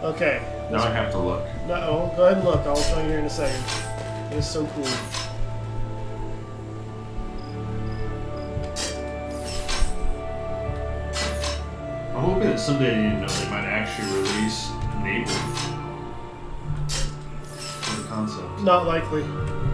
Okay. Now I have to look. No, go ahead and look. I'll show you here in a second. It's so cool. I'm hoping that someday, you know, they might actually release native for the concept. Not likely.